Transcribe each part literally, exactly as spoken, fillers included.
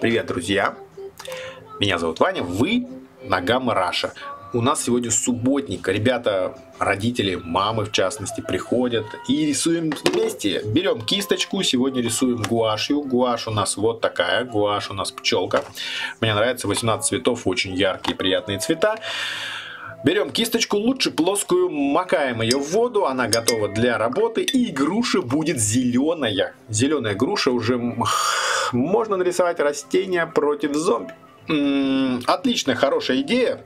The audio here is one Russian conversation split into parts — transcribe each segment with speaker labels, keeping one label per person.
Speaker 1: Привет, друзья! Меня зовут Ваня, вы на Gamma Russia. У нас сегодня субботник. Ребята, родители, мамы в частности, приходят и рисуем вместе. Берем кисточку, сегодня рисуем гуашью. Гуашь у нас вот такая, гуашь у нас пчелка. Мне нравится восемнадцать цветов, очень яркие, приятные цвета. Берем кисточку, лучше плоскую, макаем ее в воду, она готова для работы, и груша будет зеленая. Зеленая груша, уже можно нарисовать растения против зомби. М-м, отличная, хорошая идея.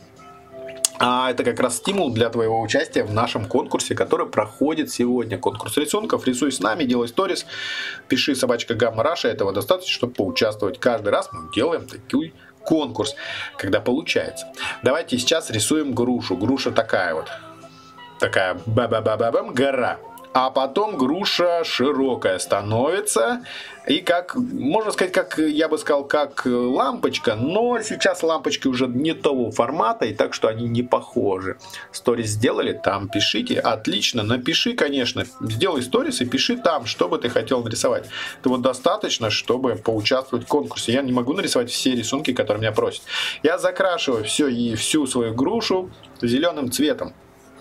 Speaker 1: А это как раз стимул для твоего участия в нашем конкурсе, который проходит сегодня. Конкурс рисунков. Рисуй с нами, делай сторис, пиши собачка Gamma Russia. Этого достаточно, чтобы поучаствовать. Каждый раз мы делаем такой конкурс, когда получается. Давайте сейчас рисуем грушу. Груша такая вот. Такая ба-ба-ба-ба-бам, гора. А потом груша широкая становится. И как, можно сказать, как я бы сказал, как лампочка. Но сейчас лампочки уже не того формата, и так что они не похожи. Сторис сделали, там пишите. Отлично, напиши, конечно. Сделай сторис и пиши там, что бы ты хотел нарисовать. Это вот достаточно, чтобы поучаствовать в конкурсе. Я не могу нарисовать все рисунки, которые меня просят. Я закрашиваю все и всю свою грушу зеленым цветом.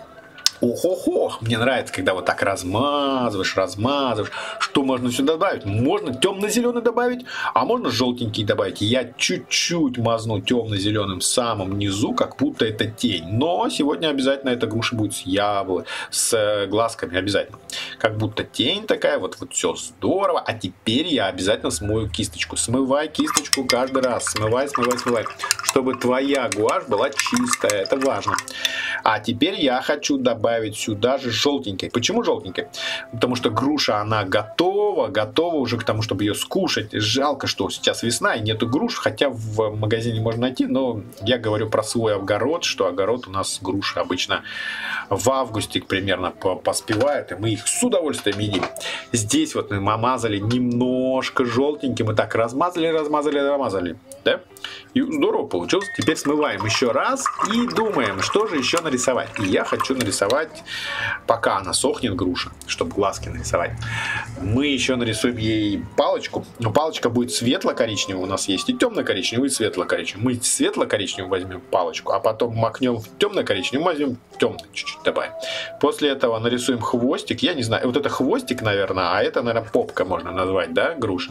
Speaker 1: Ох-ох-ох, мне нравится, когда вот так размазываешь, размазываешь. Что можно сюда добавить? Можно темно-зеленый добавить, а можно желтенький добавить. Я чуть-чуть мазну темно-зеленым в самом низу, как будто это тень. Но сегодня обязательно эта груша будет с яблоком, с глазками обязательно. Как будто тень такая, вот, вот все здорово. А теперь я обязательно смою кисточку. Смывай кисточку каждый раз. Смывай, смывай, смывай. Чтобы твоя гуашь была чистая, это важно. А теперь я хочу добавить добавить сюда же желтенькой. Почему желтенькой? Потому что груша, она готова, готова уже к тому, чтобы ее скушать. Жалко, что сейчас весна и нету груш, хотя в магазине можно найти, но я говорю про свой огород, что огород у нас груши обычно в августе примерно поспевают, и мы их с удовольствием едим. Здесь вот мы намазали немножко желтеньким, мы так размазали, размазали, размазали, да? И здорово получилось. Теперь смываем еще раз и думаем, что же еще нарисовать. И я хочу нарисовать, пока она сохнет, груша, чтобы глазки нарисовать. Мы еще нарисуем ей палочку. Но палочка будет светло-коричневая. У нас есть и темно-коричневый, и светло-коричневый. Мы светло-коричневую возьмем палочку, а потом макнем в темно-коричневый, возьмем темный чуть-чуть добавим. После этого нарисуем хвостик. Я не знаю, вот это хвостик, наверное, а это, наверное, попка можно назвать, да, груша.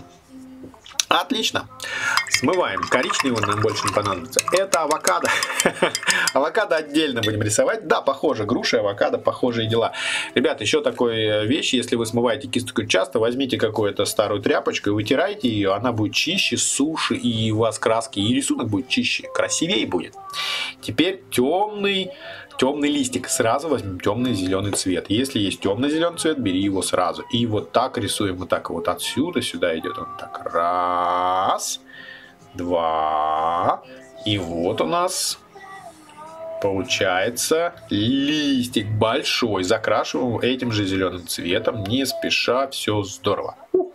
Speaker 1: Отлично. Смываем. Коричневый нам больше не понадобится. Это авокадо. Авокадо отдельно будем рисовать. Да, похоже. Груша, авокадо, похожие дела. Ребята, еще такой вещь. Если вы смываете кисточку часто, возьмите какую-то старую тряпочку и вытирайте ее. Она будет чище, суше, и у вас краски, и рисунок будет чище. Красивее будет. Теперь темный... Темный листик. Сразу возьмем темный зеленый цвет. Если есть темный зеленый цвет, бери его сразу. И вот так рисуем. Вот так вот отсюда сюда идет. Он так. Раз. Два. И вот у нас получается листик большой. Закрашиваем этим же зеленым цветом. Не спеша. Все здорово.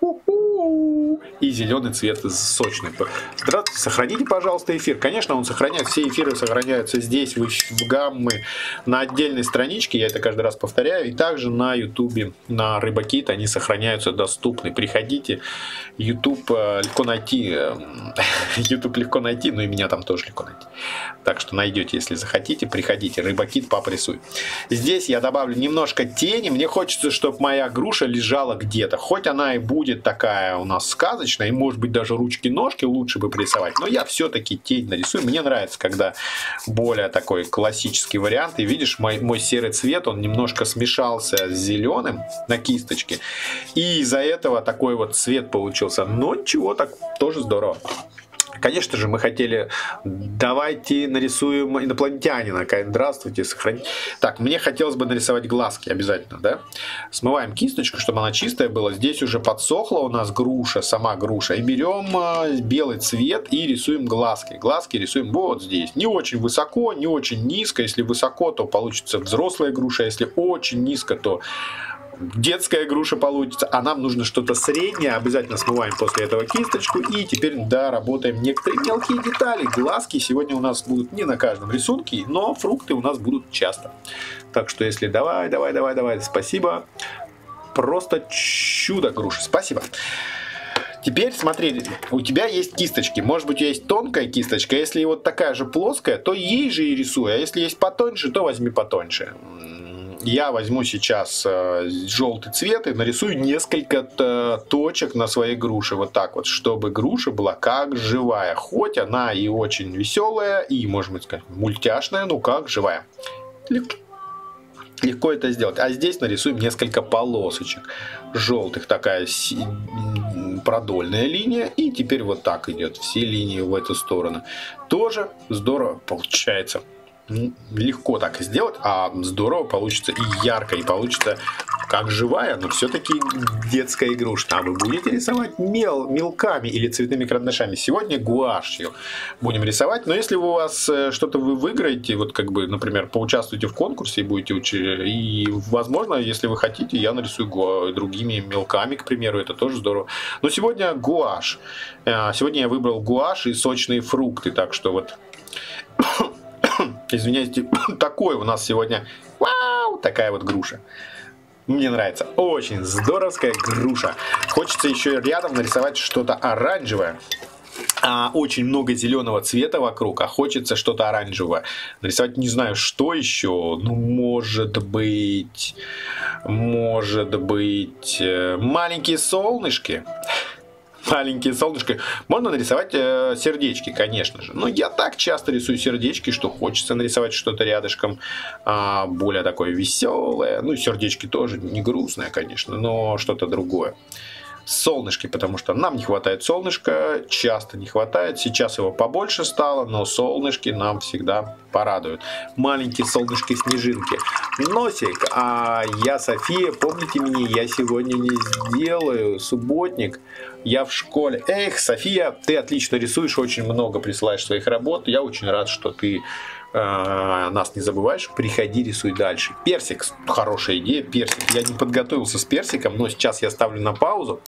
Speaker 1: И зеленый цвет сочный. Здравствуйте, сохраните, пожалуйста, эфир. Конечно, он сохраняется, все эфиры сохраняются здесь, в, в Гаммы, на отдельной страничке, я это каждый раз повторяю, и также на Ютубе, на Рыбакит они сохраняются, доступны. Приходите, Ютуб легко найти, Ютуб легко найти, но и меня там тоже легко найти. Так что найдете, если захотите, приходите. Рыбакит, папа рисует. Здесь я добавлю немножко тени, мне хочется, чтобы моя груша лежала где-то, хоть она и будет такая у нас сказочная, и может быть даже ручки-ножки лучше бы порисовать, но я все-таки тень нарисую. Мне нравится, когда более такой классический вариант, и видишь, мой, мой серый цвет, он немножко смешался с зеленым на кисточке, и из-за этого такой вот цвет получился, но ничего, так тоже здорово. Конечно же, мы хотели, давайте нарисуем инопланетянина. Здравствуйте, сохраните. Так, мне хотелось бы нарисовать глазки обязательно, да? Смываем кисточку, чтобы она чистая была. Здесь уже подсохла у нас груша, сама груша. И берем белый цвет и рисуем глазки. Глазки рисуем вот здесь. Не очень высоко, не очень низко. Если высоко, то получится взрослая груша. Если очень низко, то детская груша получится, а нам нужно что-то среднее. Обязательно смываем после этого кисточку. И теперь доработаем некоторые мелкие детали. Глазки сегодня у нас будут не на каждом рисунке, но фрукты у нас будут часто. Так что если давай, давай, давай, давай, спасибо. Просто чудо груши. Спасибо. Теперь смотри, у тебя есть кисточки. Может быть, у тебя есть тонкая кисточка. Если вот такая же плоская, то ей же и рисуй. А если есть потоньше, то возьми потоньше. Я возьму сейчас э, желтый цвет и нарисую несколько точек на своей груше. Вот так вот, чтобы груша была как живая. Хоть она и очень веселая, и, можно сказать, мультяшная, но как живая. Легко. Легко это сделать. А здесь нарисуем несколько полосочек желтых. Такая продольная линия. И теперь вот так идет. Все линии в эту сторону. Тоже здорово получается. Легко так сделать, а здорово получится и ярко, и получится как живая, но все-таки детская игрушка. А вы будете рисовать мел, мелками или цветными карандашами? Сегодня гуашью будем рисовать, но если у вас что-то вы выиграете, вот как бы, например, поучаствуете в конкурсе и будете учить, и возможно, если вы хотите, я нарисую гуа другими мелками, к примеру, это тоже здорово. Но сегодня гуашь. Сегодня я выбрал гуашь и сочные фрукты, так что вот... Извиняйте, такой у нас сегодня, вау, такая вот груша. Мне нравится, очень здоровская груша. Хочется еще рядом нарисовать что-то оранжевое. А, очень много зеленого цвета вокруг, а хочется что-то оранжевое. Нарисовать не знаю, что еще. Ну, может быть, может быть, маленькие солнышки. Маленькие солнышки. Можно нарисовать э, сердечки, конечно же. Но я так часто рисую сердечки, что хочется нарисовать что-то рядышком э, более такое веселое. Ну, сердечки тоже не грустное, конечно, но что-то другое. Солнышки, потому что нам не хватает солнышка, часто не хватает. Сейчас его побольше стало, но солнышки нам всегда порадуют. Маленькие солнышки-снежинки. Носик. А я, София, помните меня, я сегодня не сделаю субботник. Я в школе. Эх, София, ты отлично рисуешь, очень много присылаешь своих работ. Я очень рад, что ты э, нас не забываешь. Приходи, рисуй дальше. Персик. Хорошая идея, персик. Я не подготовился с персиком, но сейчас я ставлю на паузу.